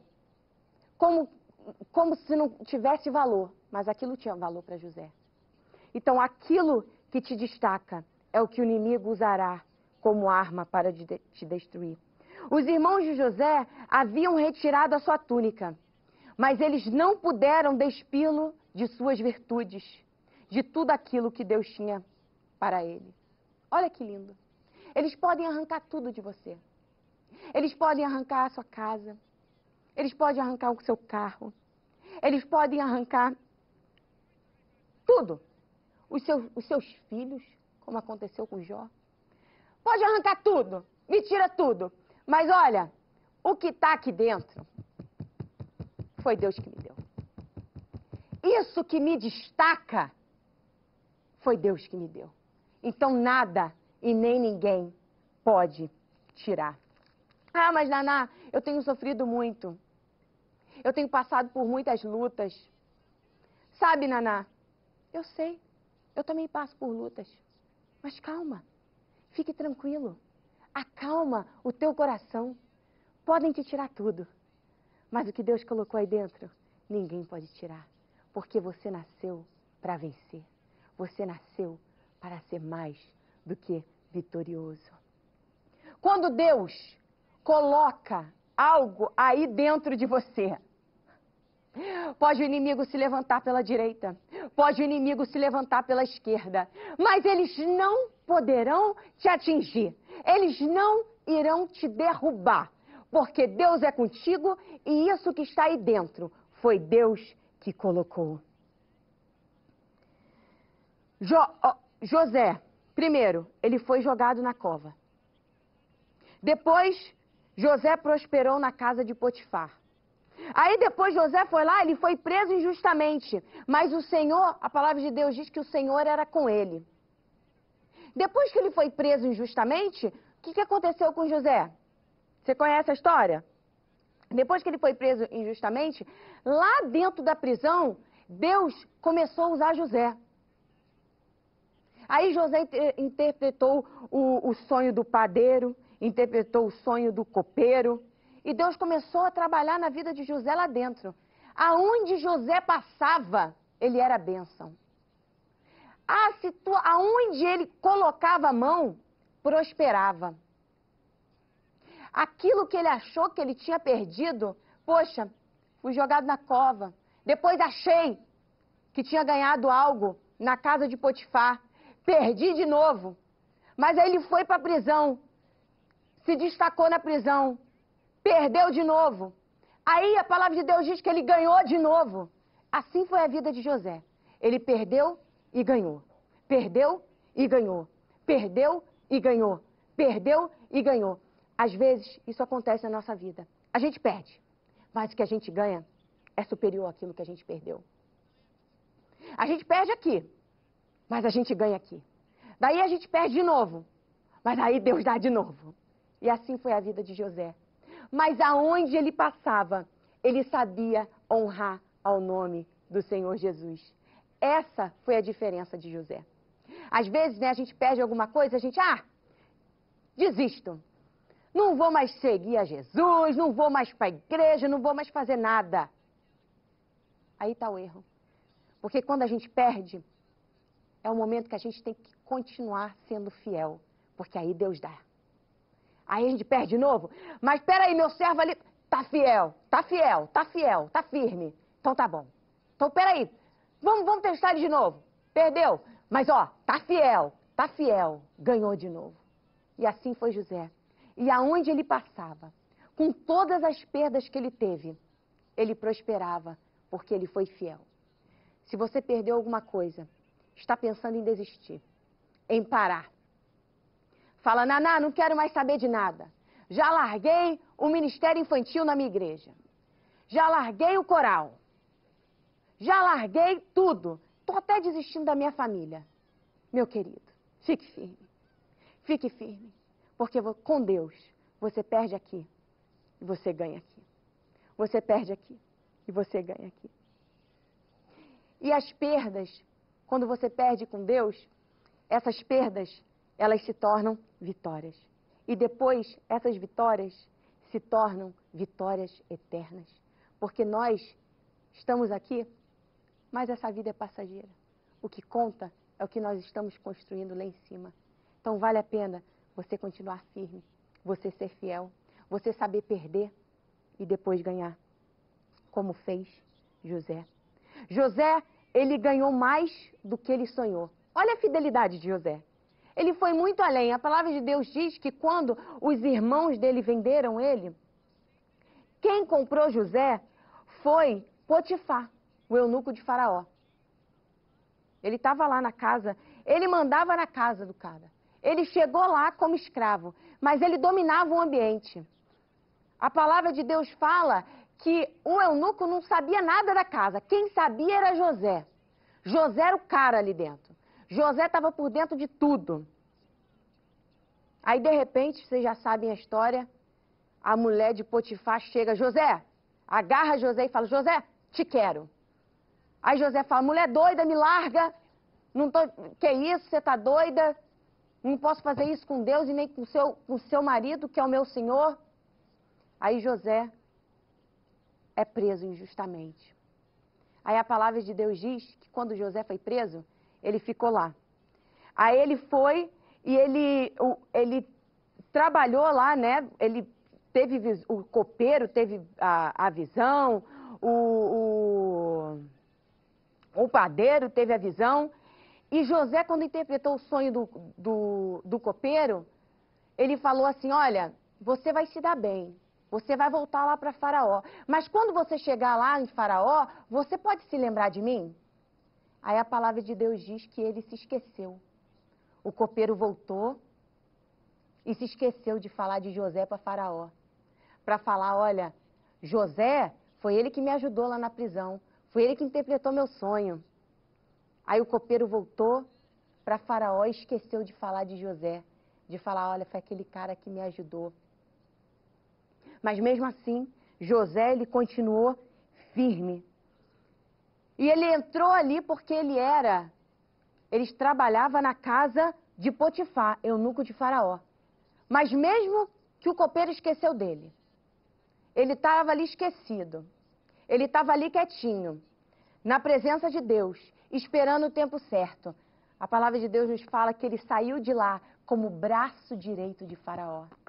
como se não tivesse valor, mas aquilo tinha valor para José. Então, aquilo que te destaca é o que o inimigo usará como arma para te destruir. Os irmãos de José haviam retirado a sua túnica, mas eles não puderam despí-lo de suas virtudes, de tudo aquilo que Deus tinha para ele. Olha que lindo. Eles podem arrancar tudo de você. Eles podem arrancar a sua casa. Eles podem arrancar o seu carro. Eles podem arrancar tudo. Os seus filhos, como aconteceu com Jó. Pode arrancar tudo. Me tira tudo. Mas olha, o que está aqui dentro foi Deus que me deu. Isso que me destaca foi Deus que me deu. Então nada e nem ninguém pode tirar. Ah, mas Naná, eu tenho sofrido muito. Eu tenho passado por muitas lutas. Sabe, Naná, eu sei, eu também passo por lutas. Mas calma, fique tranquilo. Acalma o teu coração. Podem te tirar tudo. Mas o que Deus colocou aí dentro, ninguém pode tirar. Porque você nasceu para vencer. Você nasceu para ser mais do que vitorioso. Quando Deus coloca algo aí dentro de você, pode o inimigo se levantar pela direita, pode o inimigo se levantar pela esquerda, mas eles não poderão te atingir, eles não irão te derrubar, porque Deus é contigo e isso que está aí dentro foi Deus que colocou. José, primeiro, ele foi jogado na cova. Depois, José prosperou na casa de Potifar. Aí depois José foi lá, ele foi preso injustamente. Mas o Senhor, a palavra de Deus diz que o Senhor era com ele. Depois que ele foi preso injustamente, o que aconteceu com José? Você conhece a história? Depois que ele foi preso injustamente, lá dentro da prisão, Deus começou a usar José. Aí José interpretou o sonho do padeiro, interpretou o sonho do copeiro. E Deus começou a trabalhar na vida de José lá dentro. Aonde José passava, ele era bênção. Aonde ele colocava a mão, prosperava. Aquilo que ele achou que ele tinha perdido, poxa, fui jogado na cova. Depois achei que tinha ganhado algo na casa de Potifar. Perdi de novo. Mas aí ele foi para a prisão, se destacou na prisão, perdeu de novo. Aí a palavra de Deus diz que ele ganhou de novo. Assim foi a vida de José. Ele perdeu e ganhou. Perdeu e ganhou. Perdeu e ganhou. Perdeu e ganhou. Às vezes, isso acontece na nossa vida. A gente perde, mas o que a gente ganha é superior àquilo que a gente perdeu. A gente perde aqui, mas a gente ganha aqui. Daí a gente perde de novo, mas aí Deus dá de novo. E assim foi a vida de José. Mas aonde ele passava, ele sabia honrar ao nome do Senhor Jesus. Essa foi a diferença de José. Às vezes, né, a gente perde alguma coisa, a gente, desisto. Não vou mais seguir a Jesus, não vou mais para a igreja, não vou mais fazer nada. Aí está o erro. Porque quando a gente perde, é o momento que a gente tem que continuar sendo fiel. Porque aí Deus dá. Aí a gente perde de novo. Mas espera aí, meu servo ali tá fiel, tá fiel, tá fiel, tá firme. Então tá bom. Então espera aí, vamos testar ele de novo. Perdeu, mas tá fiel, ganhou de novo. E assim foi José. E aonde ele passava, com todas as perdas que ele teve, ele prosperava, porque ele foi fiel. Se você perdeu alguma coisa, está pensando em desistir, em parar. Fala, Naná, não quero mais saber de nada. Já larguei o ministério infantil na minha igreja. Já larguei o coral. Já larguei tudo. Estou até desistindo da minha família. Meu querido, fique firme. Fique firme. Porque com Deus, você perde aqui e você ganha aqui. Você perde aqui e você ganha aqui. E as perdas, quando você perde com Deus, essas perdas, elas se tornam vitórias. E depois, essas vitórias se tornam vitórias eternas. Porque nós estamos aqui, mas essa vida é passageira. O que conta é o que nós estamos construindo lá em cima. Então vale a pena você continuar firme, você ser fiel, você saber perder e depois ganhar, como fez José. José, ele ganhou mais do que ele sonhou. Olha a fidelidade de José. Ele foi muito além. A palavra de Deus diz que quando os irmãos dele venderam ele, quem comprou José foi Potifar, o eunuco de Faraó. Ele estava lá na casa, ele mandava na casa do cara. Ele chegou lá como escravo, mas ele dominava o ambiente. A palavra de Deus fala que o eunuco não sabia nada da casa. Quem sabia era José. José era o cara ali dentro. José estava por dentro de tudo. Aí, de repente, vocês já sabem a história, a mulher de Potifar chega, José, agarra José e fala, José, te quero. Aí José fala, mulher doida, me larga, não tô, que isso, você tá doida? Não posso fazer isso com Deus e nem com o seu marido, que é o meu senhor. Aí José é preso injustamente. Aí a palavra de Deus diz que quando José foi preso, ele ficou lá. Aí ele foi e ele trabalhou lá, né? Ele teve, o copeiro teve a visão, o padeiro teve a visão. E José, quando interpretou o sonho do copeiro, ele falou assim, olha, você vai se dar bem, você vai voltar lá para Faraó. Mas quando você chegar lá em Faraó, você pode se lembrar de mim? Aí a palavra de Deus diz que ele se esqueceu. O copeiro voltou e se esqueceu de falar de José para Faraó. Para falar, olha, José foi ele que me ajudou lá na prisão, foi ele que interpretou meu sonho. Aí o copeiro voltou para Faraó e esqueceu de falar de José, de falar, olha, foi aquele cara que me ajudou. Mas mesmo assim, José, ele continuou firme. E ele entrou ali porque ele trabalhava na casa de Potifar, eunuco de Faraó. Mas mesmo que o copeiro esqueceu dele, ele estava ali esquecido, ele estava ali quietinho, na presença de Deus, esperando o tempo certo. A palavra de Deus nos fala que ele saiu de lá como braço direito de Faraó.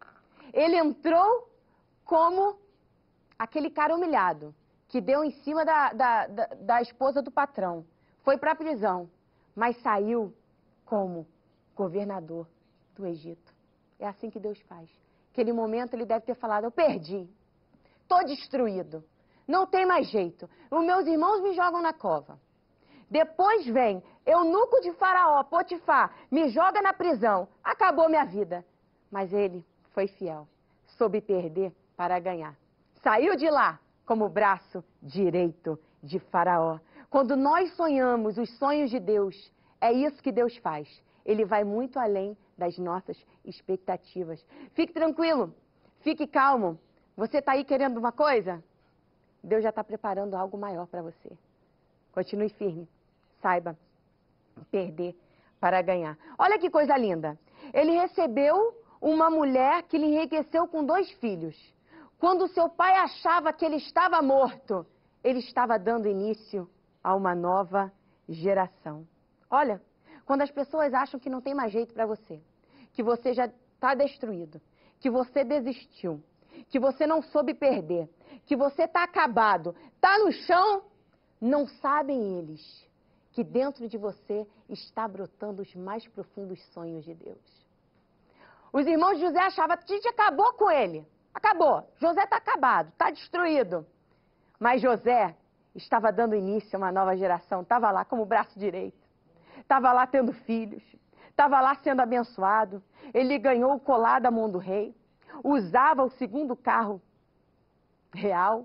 Ele entrou como aquele cara humilhado, que deu em cima da esposa do patrão. Foi para a prisão, mas saiu como governador do Egito. É assim que Deus faz. Naquele momento ele deve ter falado, eu perdi, estou destruído, não tem mais jeito. Os meus irmãos me jogam na cova. Depois vem eunuco de Faraó, Potifar, me joga na prisão. Acabou minha vida. Mas ele foi fiel, soube perder para ganhar. Saiu de lá como o braço direito de Faraó. Quando nós sonhamos os sonhos de Deus, é isso que Deus faz. Ele vai muito além das nossas expectativas. Fique tranquilo, fique calmo. Você está aí querendo uma coisa? Deus já está preparando algo maior para você. Continue firme. Saiba perder para ganhar. Olha que coisa linda. Ele recebeu uma mulher que lhe enriqueceu com 2 filhos. Quando seu pai achava que ele estava morto, ele estava dando início a uma nova geração. Olha, quando as pessoas acham que não tem mais jeito para você, que você já está destruído, que você desistiu, que você não soube perder, que você está acabado, está no chão, não sabem eles que dentro de você está brotando os mais profundos sonhos de Deus. Os irmãos de José achavam que a gente acabou com ele. Acabou. José está acabado, está destruído. Mas José estava dando início a uma nova geração. Estava lá como braço direito. Estava lá tendo filhos. Estava lá sendo abençoado. Ele ganhou o colar da mão do rei. Usava o 2º carro real.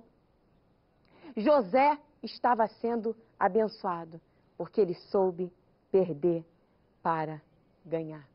José estava sendo abençoado, porque ele soube perder para ganhar.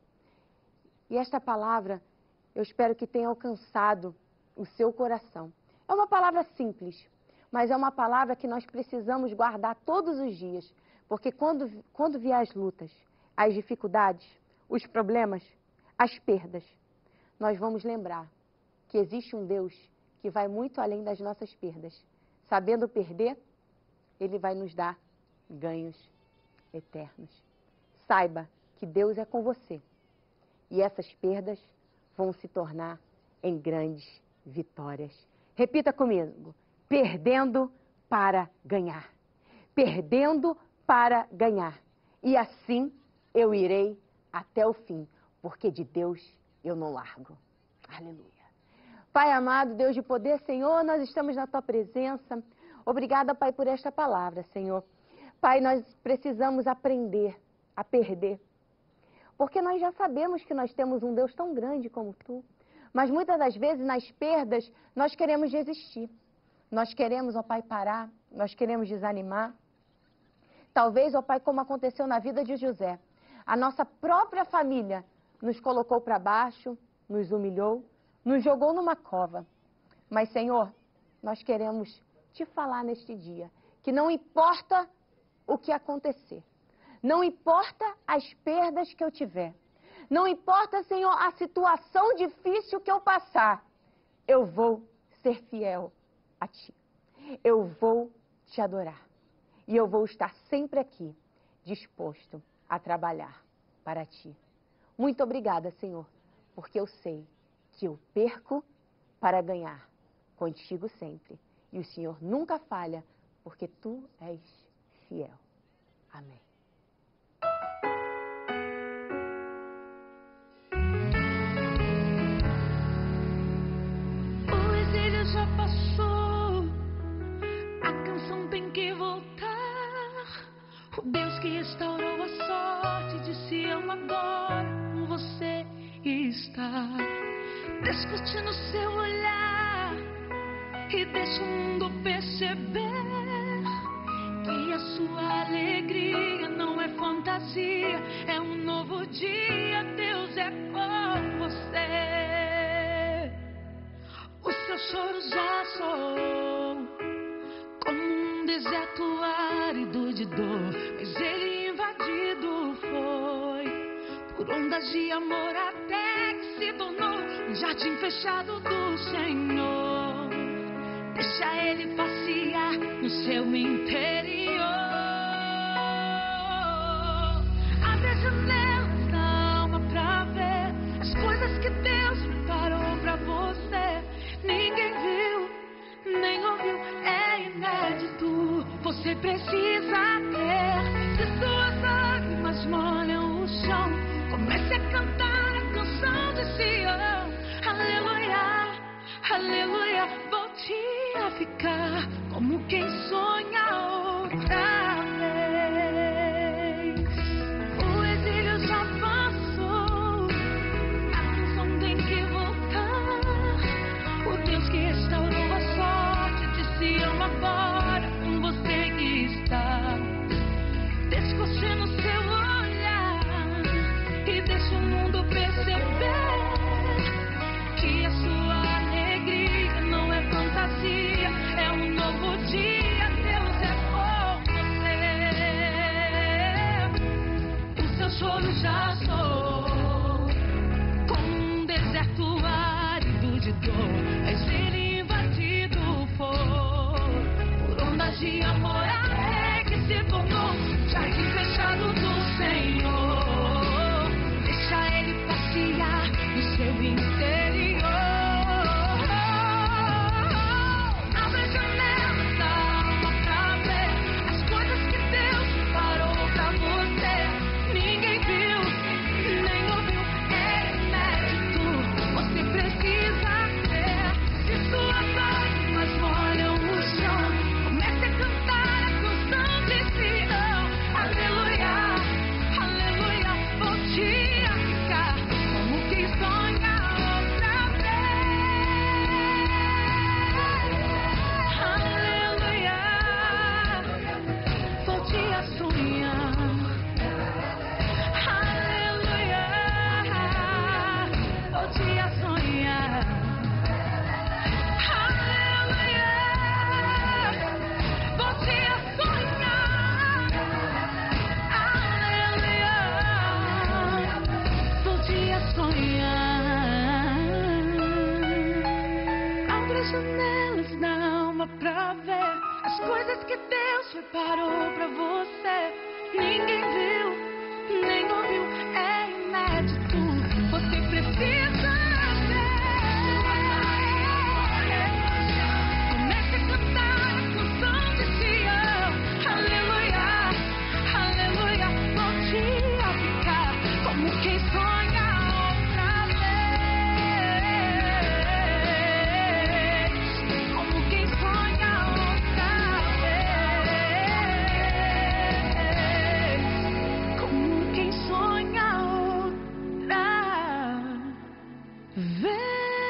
E esta palavra, eu espero que tenha alcançado o seu coração. É uma palavra simples, mas é uma palavra que nós precisamos guardar todos os dias, porque quando vier as lutas, as dificuldades, os problemas, as perdas, nós vamos lembrar que existe um Deus que vai muito além das nossas perdas. Sabendo perder, Ele vai nos dar ganhos eternos. Saiba que Deus é com você. E essas perdas vão se tornar em grandes vitórias. Repita comigo. Perdendo para ganhar. Perdendo para ganhar. E assim eu irei até o fim, porque de Deus eu não largo. Aleluia. Pai amado, Deus de poder, Senhor, nós estamos na Tua presença. Obrigada, Pai, por esta palavra, Senhor. Pai, nós precisamos aprender a perder. Porque nós já sabemos que nós temos um Deus tão grande como Tu. Mas muitas das vezes, nas perdas, nós queremos desistir. Nós queremos, ó Pai, parar. Nós queremos desanimar. Talvez, ó Pai, como aconteceu na vida de José. A nossa própria família nos colocou para baixo, nos humilhou, nos jogou numa cova. Mas, Senhor, nós queremos Te falar neste dia que não importa o que acontecer. Não importa as perdas que eu tiver. Não importa, Senhor, a situação difícil que eu passar. Eu vou ser fiel a Ti. Eu vou Te adorar. E eu vou estar sempre aqui, disposto a trabalhar para Ti. Muito obrigada, Senhor, porque eu sei que eu perco para ganhar contigo sempre. E o Senhor nunca falha, porque Tu és fiel. Amém. O exílio já passou, a canção tem que voltar. O Deus que restaurou a sorte de Sião agora com você está. Escute no seu olhar e deixa o mundo perceber que a sua alegria não é fantasia, é um novo dia, Deus é com você. O seu choro já soou como um deserto árido de dor, mas ele invadido foi por ondas de amor até que se tornou um jardim fechado do Senhor. Deixa ele passear no seu interior. Abre as janelas da alma pra ver as coisas que Deus preparou pra você. aleluia. Volte a ficar como quem sonha outra vez. O exílio já passou, a canção tem que voltar. O Deus que restaurou a sorte de Sião agora com você que está. Descoche no seu olhar e deixa o mundo perceber que a sua alegria não é fantasia, é um novo dia. Deus é por você. O seu choro já soou como um deserto árido de dor. Mas ele invadido por ondas de amor alegre se tornou jardim fechado do Senhor. Deixa ele passear no seu interior. Abre as janelas da alma pra ver as coisas que Deus preparou pra você. Ninguém viu, nem ouviu, é inédito. Você precisa ter. Se suas lágrimas molham o chão, comece a cantar a canção de Sião. Aleluia, aleluia, volte a ficar como quem sonha outra vez. Aleluia, volte a sonhar. Aleluia, volte a sonhar. Aleluia, volte a sonhar. Aleluia, volte a sonhar. Abre as janelas da alma pra ver as coisas que Deus preparou pra você. Ninguém viu, nem ouviu, é inédito. Você precisa ver. Comece a cantar a canção de Sião. Aleluia, aleluia, volte a ficar como quem sonha outra vez. Como quem sonha outra vez. Como quem sonha outra vez.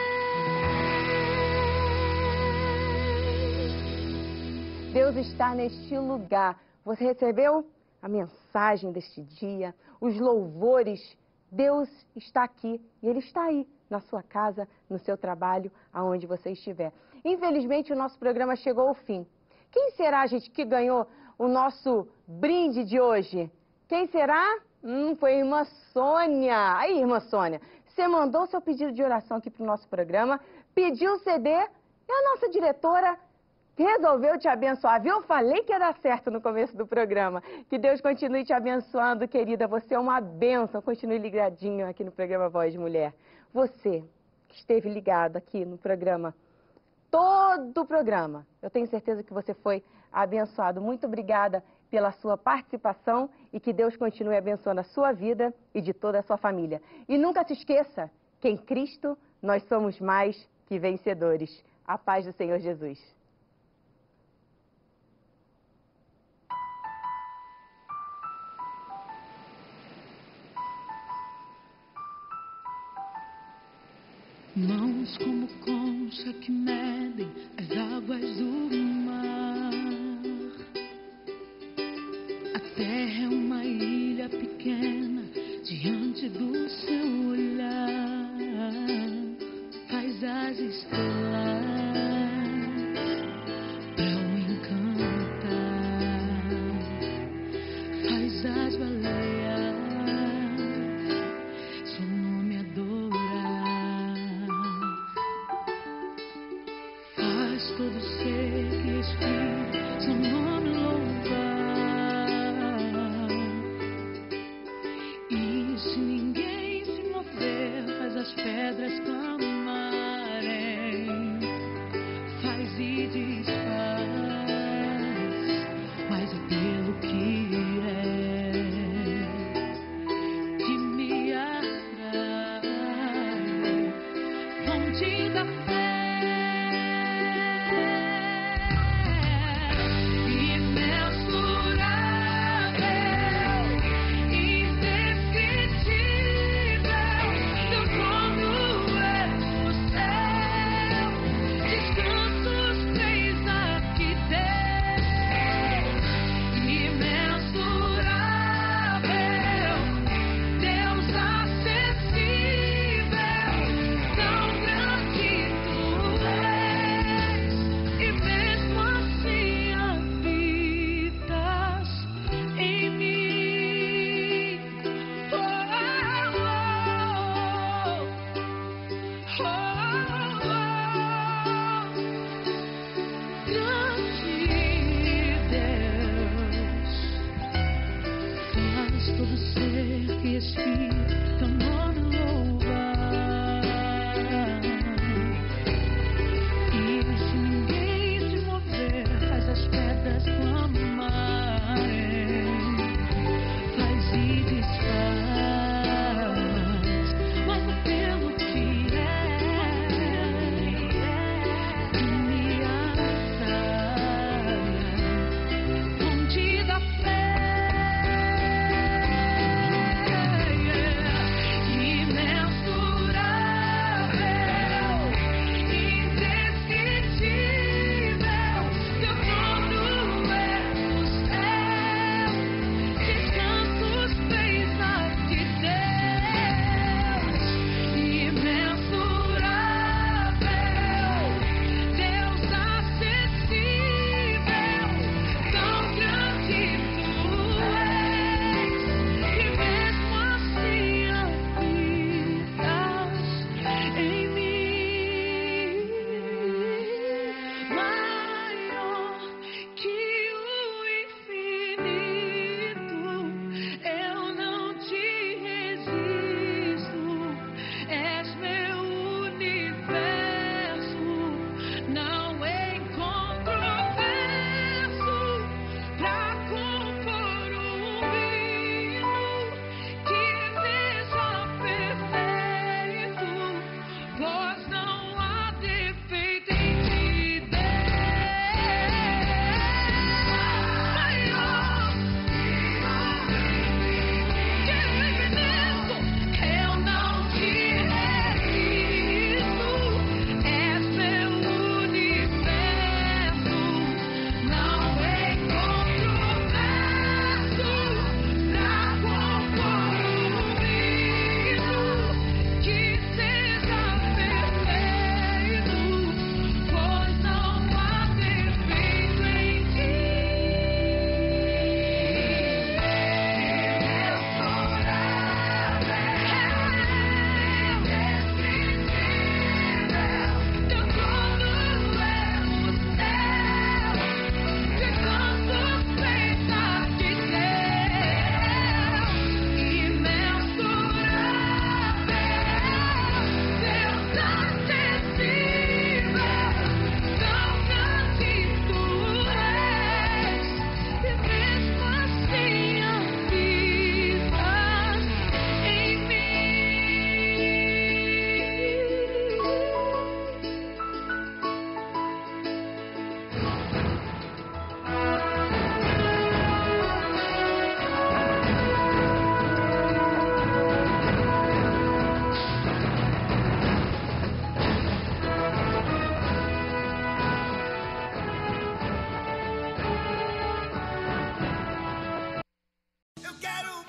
Deus está neste lugar. Você recebeu a mensagem deste dia, os louvores? Deus está aqui e Ele está aí, na sua casa, no seu trabalho, aonde você estiver. Infelizmente, o nosso programa chegou ao fim. Quem será, gente, que ganhou o nosso brinde de hoje? Quem será? Foi a irmã Sônia. Aí, irmã Sônia, você mandou seu pedido de oração aqui para o nosso programa, pediu o CD e a nossa diretora resolveu te abençoar, viu? Eu falei que ia dar certo no começo do programa. Que Deus continue te abençoando, querida. Você é uma bênção. Continue ligadinho aqui no programa Voz de Mulher. Você que esteve ligado aqui no programa, todo o programa, eu tenho certeza que você foi abençoado. Muito obrigada pela sua participação e que Deus continue abençoando a sua vida e de toda a sua família. E nunca se esqueça que em Cristo nós somos mais que vencedores. A paz do Senhor Jesus. Mãos como concha que medem as águas do mar. A terra é uma ilha pequena diante do seu olhar. Faz as estrelas pra o encantar. Faz as baleias seu nome adorar. Eu quero